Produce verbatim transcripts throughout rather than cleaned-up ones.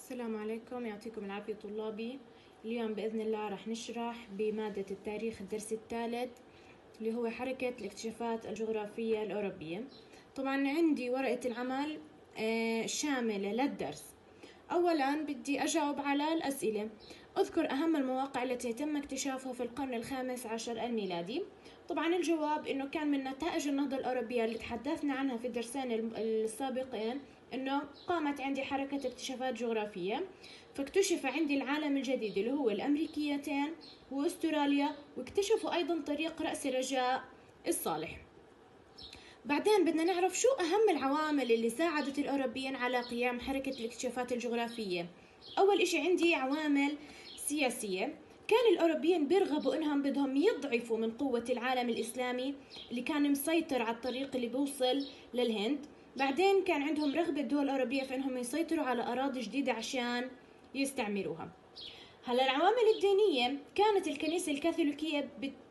السلام عليكم، يعطيكم العافية طلابي. اليوم بإذن الله راح نشرح بمادة التاريخ الدرس الثالث اللي هو حركة الاكتشافات الجغرافية الأوروبية. طبعا عندي ورقة العمل آه، شاملة للدرس. أولا بدي أجاوب على الأسئلة. أذكر أهم المواقع التي تم اكتشافها في القرن الخامس عشر الميلادي. طبعا الجواب إنه كان من نتائج النهضة الأوروبية اللي تحدثنا عنها في الدرسين السابقين، إنه قامت عندي حركة اكتشافات جغرافية، فاكتشف عندي العالم الجديد اللي هو الأمريكيتين وأستراليا، واكتشفوا أيضا طريق رأس رجاء الصالح. بعدين بدنا نعرف شو أهم العوامل اللي ساعدت الأوروبيين على قيام حركة الاكتشافات الجغرافية. أول إشي عندي عوامل سياسية. كان الأوروبيين بيرغبوا إنهم بدهم يضعفوا من قوة العالم الإسلامي اللي كان مسيطر على الطريق اللي بيوصل للهند. بعدين كان عندهم رغبة الدول الأوروبية في إنهم يسيطروا على أراضي جديدة عشان يستعمروها. هلا العوامل الدينية، كانت الكنيسة الكاثوليكية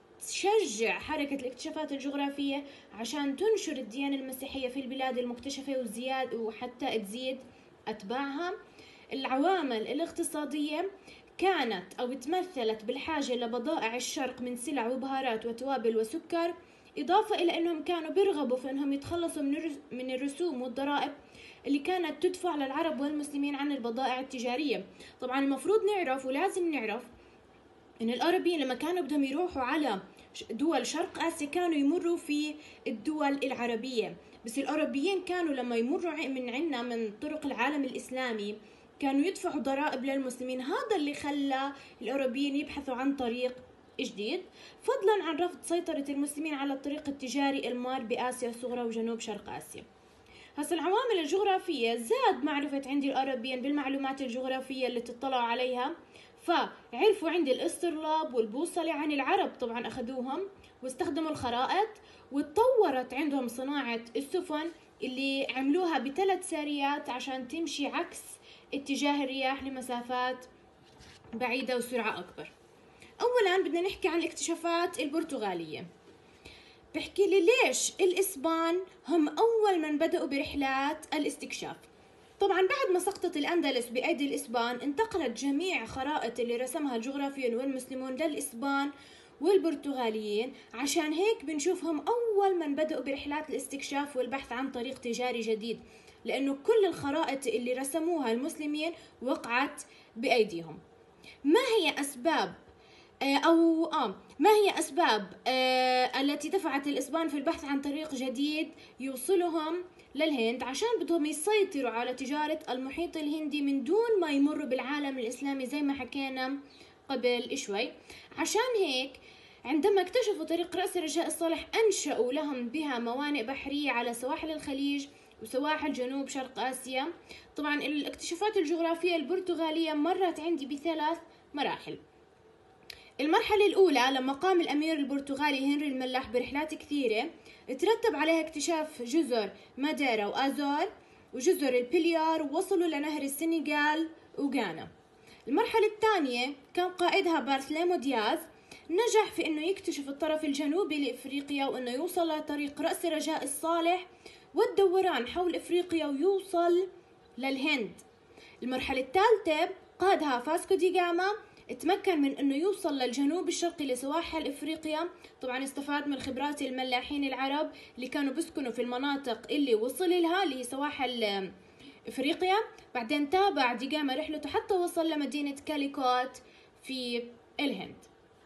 بتشجع حركة الاكتشافات الجغرافية عشان تنشر الديانة المسيحية في البلاد المكتشفة وزياد وحتى تزيد أتباعها. العوامل الاقتصادية كانت أو تمثلت بالحاجة لبضائع الشرق من سلع وبهارات وتوابل وسكر، إضافة إلى أنهم كانوا بيرغبوا في أنهم يتخلصوا من الرسوم والضرائب اللي كانت تدفع للعرب والمسلمين عن البضائع التجارية. طبعا المفروض نعرف ولازم نعرف إن الأوروبيين لما كانوا بدهم يروحوا على دول شرق آسيا كانوا يمروا في الدول العربية، بس الأوروبيين كانوا لما يمروا من عنا من طرق العالم الإسلامي كانوا يدفعوا ضرائب للمسلمين. هذا اللي خلى الأوروبيين يبحثوا عن طريق جديد، فضلا عن رفض سيطرة المسلمين على الطريق التجاري المار بآسيا الصغرى وجنوب شرق آسيا. هسا العوامل الجغرافية، زاد معرفة عندي الأوروبيين بالمعلومات الجغرافية اللي تطلعوا عليها، فعرفوا عندي الاسترلاب والبوصلة عن العرب، طبعا أخذوهم واستخدموا الخرائط، وتطورت عندهم صناعة السفن اللي عملوها بثلاث ساريات عشان تمشي عكس اتجاه الرياح لمسافات بعيدة وسرعة أكبر. أولا بدنا نحكي عن الاكتشافات البرتغالية. بحكي لي ليش الإسبان هم أول من بدأوا برحلات الاستكشاف. طبعا بعد ما سقطت الأندلس بأيدي الإسبان انتقلت جميع خرائط اللي رسمها الجغرافيون والمسلمون للإسبان والبرتغاليين، عشان هيك بنشوفهم أول من بدأوا برحلات الاستكشاف والبحث عن طريق تجاري جديد، لأنه كل الخرائط اللي رسموها المسلمين وقعت بأيديهم. ما هي أسباب أو آه ما هي أسباب آه التي دفعت الإسبان في البحث عن طريق جديد يوصلهم للهند؟ عشان بدهم يسيطروا على تجارة المحيط الهندي من دون ما يمروا بالعالم الإسلامي زي ما حكينا قبل شوي. عشان هيك عندما اكتشفوا طريق رأس رجاء الصالح أنشأوا لهم بها موانئ بحرية على سواحل الخليج وسواحل جنوب شرق آسيا. طبعا الاكتشافات الجغرافية البرتغالية مرت عندي بثلاث مراحل. المرحلة الأولى لما قام الأمير البرتغالي هنري الملاح برحلات كثيرة، ترتب عليها اكتشاف جزر ماديرا وآزور وجزر البليار، ووصلوا لنهر السنغال وغانا. المرحلة الثانية كان قائدها بارثليمو دياز، نجح في أنه يكتشف الطرف الجنوبي لإفريقيا وأنه يوصل لطريق رأس رجاء الصالح والدوران حول إفريقيا ويوصل للهند. المرحلة الثالثة قادها فاسكو دي غاما، اتمكن من انه يوصل للجنوب الشرقي لسواحل افريقيا. طبعا استفاد من خبرات الملاحين العرب اللي كانوا بيسكنوا في المناطق اللي وصل لها اللي هي سواحل افريقيا. بعدين تابع ديغاما رحلته حتى وصل لمدينة كاليكوت في الهند.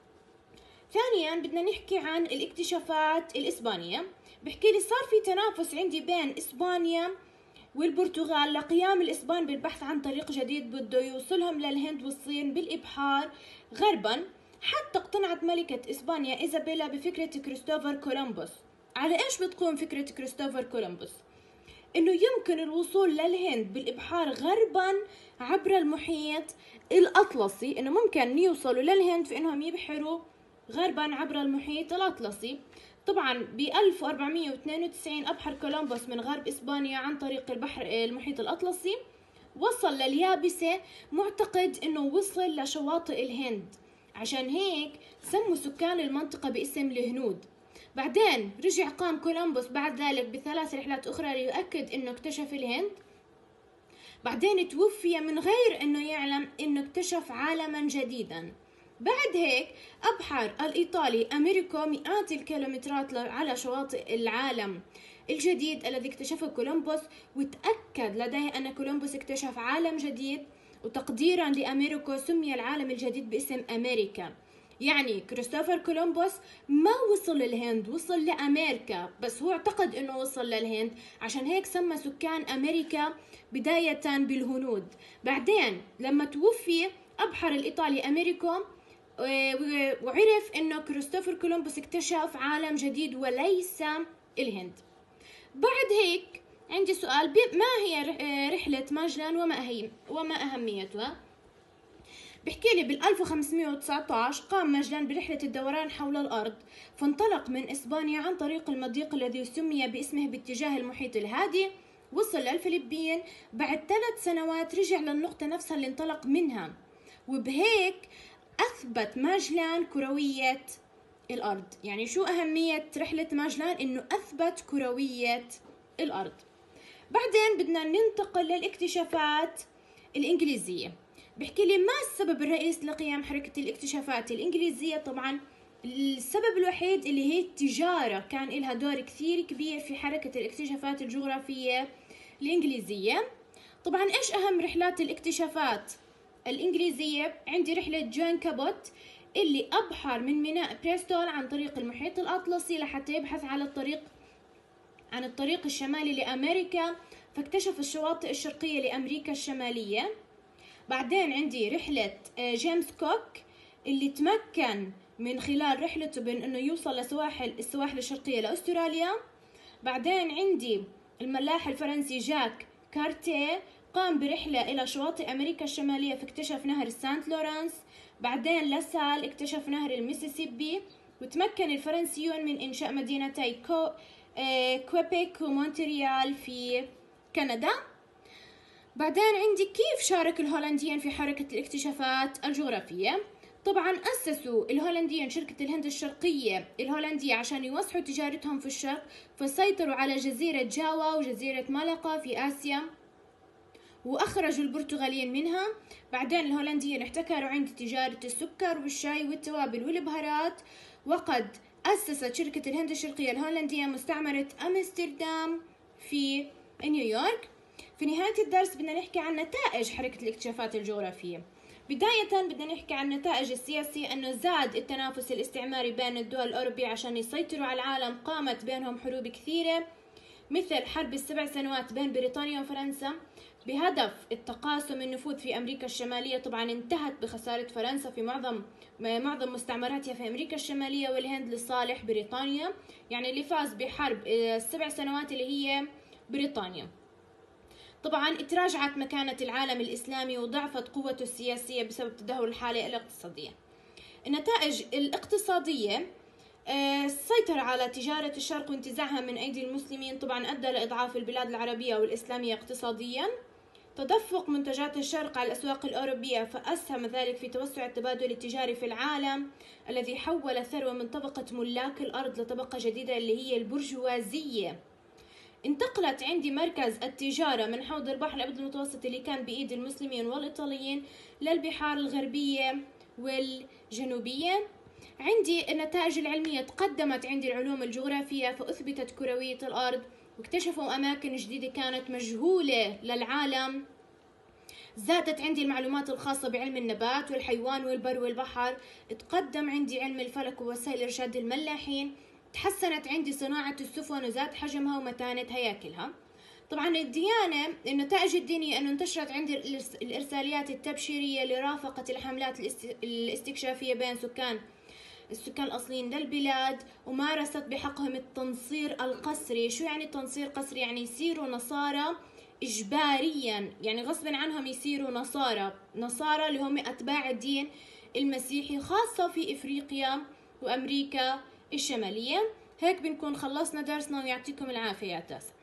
ثانيا بدنا نحكي عن الاكتشافات الاسبانية. بحكي لي صار في تنافس عندي بين اسبانيا والبرتغال لقيام الإسبان بالبحث عن طريق جديد بده يوصلهم للهند والصين بالإبحار غربا، حتى اقتنعت ملكة إسبانيا إيزابيلا بفكرة كريستوفر كولومبوس. على إيش بتقوم فكرة كريستوفر كولومبوس؟ إنه يمكن الوصول للهند بالإبحار غربا عبر المحيط الأطلسي، إنه ممكن يوصلوا للهند في إنهم يبحروا غربا عبر المحيط الأطلسي. طبعا ب ألف وأربعمية واثنين وتسعين أبحر كولومبوس من غرب إسبانيا عن طريق البحر المحيط الأطلسي، وصل لليابسة معتقد إنه وصل لشواطئ الهند، عشان هيك سموا سكان المنطقة باسم الهنود. بعدين رجع قام كولومبوس بعد ذلك بثلاث رحلات أخرى ليؤكد إنه اكتشف الهند. بعدين توفي من غير انه يعلم انه اكتشف عالما جديدا. بعد هيك أبحر الإيطالي أمريكو مئات الكيلومترات على شواطئ العالم الجديد الذي اكتشفه كولومبوس، وتأكد لديه أن كولومبوس اكتشف عالم جديد، وتقديرا لأمريكو سمي العالم الجديد باسم أمريكا. يعني كريستوفر كولومبوس ما وصل للهند، وصل لأمريكا، بس هو اعتقد أنه وصل للهند، عشان هيك سمى سكان أمريكا بداية بالهنود. بعدين لما توفي أبحر الإيطالي أمريكو وعرف أنه كريستوفر كولومبوس اكتشف عالم جديد وليس الهند. بعد هيك عندي سؤال، ما هي رحلة ماجلان وما هي وما أهميتها؟ بحكي لي بال ألف وخمسمئة وتسعة عشر قام ماجلان برحلة الدوران حول الأرض، فانطلق من إسبانيا عن طريق المضيق الذي سمي باسمه باتجاه المحيط الهادي، وصل للفلبين. بعد ثلاث سنوات رجع للنقطة نفسها اللي انطلق منها، وبهيك أثبت ماجلان كروية الأرض. يعني شو أهمية رحلة ماجلان؟ إنه أثبت كروية الأرض. بعدين بدنا ننتقل للاكتشافات الإنجليزية. بحكي لي ما السبب الرئيسي لقيام حركة الاكتشافات الإنجليزية؟ طبعا السبب الوحيد اللي هي التجارة، كان لها دور كثير كبير في حركة الاكتشافات الجغرافية الإنجليزية. طبعا إيش أهم رحلات الاكتشافات الإنجليزية؟ عندي رحلة جون كابوت اللي أبحر من ميناء بريستول عن طريق المحيط الأطلسي لحتى يبحث على الطريق عن الطريق الشمالي لأمريكا، فاكتشف الشواطئ الشرقية لأمريكا الشمالية. بعدين عندي رحلة جيمس كوك اللي تمكن من خلال رحلته بين انه يوصل لسواحل السواحل الشرقية لأستراليا. بعدين عندي الملاح الفرنسي جاك كارتيه، قام برحلة إلى شواطئ أمريكا الشمالية فاكتشف نهر سانت لورانس. بعدين لاسال اكتشف نهر الميسيسيبي، وتمكن الفرنسيون من إنشاء مدينتي كو كويبيك ومونتريال في كندا. بعدين عندي كيف شارك الهولنديين في حركة الاكتشافات الجغرافية؟ طبعا أسسوا الهولنديين شركة الهند الشرقية الهولندية عشان يوسعوا تجارتهم في الشرق، فسيطروا على جزيرة جاوا وجزيرة مالقا في آسيا وأخرجوا البرتغاليين منها. بعدين الهولنديين احتكروا عند تجارة السكر والشاي والتوابل والبهارات، وقد أسست شركة الهند الشرقية الهولندية مستعمرة أمستردام في نيويورك. في نهاية الدرس بدنا نحكي عن نتائج حركة الاكتشافات الجغرافية. بداية بدنا نحكي عن النتائج السياسية، أنه زاد التنافس الاستعماري بين الدول الأوروبية عشان يسيطروا على العالم، قامت بينهم حروب كثيرة مثل حرب السبع سنوات بين بريطانيا وفرنسا بهدف التقاسم النفوذ في أمريكا الشمالية. طبعا انتهت بخسارة فرنسا في معظم معظم مستعمراتها في أمريكا الشمالية، والهند لصالح بريطانيا. يعني اللي فاز بحرب السبع سنوات اللي هي بريطانيا. طبعا تراجعت مكانة العالم الإسلامي وضعفت قوته السياسية بسبب تدهور الحالة الاقتصادية. النتائج الاقتصادية، السيطرة على تجارة الشرق وانتزاعها من أيدي المسلمين طبعا أدى لإضعاف البلاد العربية والإسلامية اقتصاديا. تدفق منتجات الشرق على الأسواق الأوروبية، فأسهم ذلك في توسع التبادل التجاري في العالم الذي حول الثروة من طبقة ملاك الأرض لطبقة جديدة اللي هي البرجوازية. انتقلت عندي مركز التجارة من حوض البحر الأبيض المتوسط اللي كان بإيد المسلمين والإيطاليين للبحار الغربية والجنوبية. عندي النتائج العلمية، تقدمت عندي العلوم الجغرافية فأثبتت كروية الأرض واكتشفوا أماكن جديدة كانت مجهولة للعالم. زادت عندي المعلومات الخاصة بعلم النبات والحيوان والبر والبحر. تقدم عندي علم الفلك ووسائل إرشاد الملاحين. تحسنت عندي صناعة السفن وزاد حجمها ومتانة هياكلها. طبعا الديانة، النتائج الدينية أنه انتشرت عندي الإرساليات التبشيرية لرافقة الحملات الاستكشافية بين سكان السكان الأصليين للبلاد، ومارست بحقهم التنصير القسري. شو يعني تنصير قسري؟ يعني يصيروا نصارى إجباريا، يعني غصبا عنهم يصيروا نصارى نصارى اللي هم أتباع الدين المسيحي، خاصة في إفريقيا وأمريكا الشمالية. هيك بنكون خلصنا درسنا، ويعطيكم العافية يا تاسع.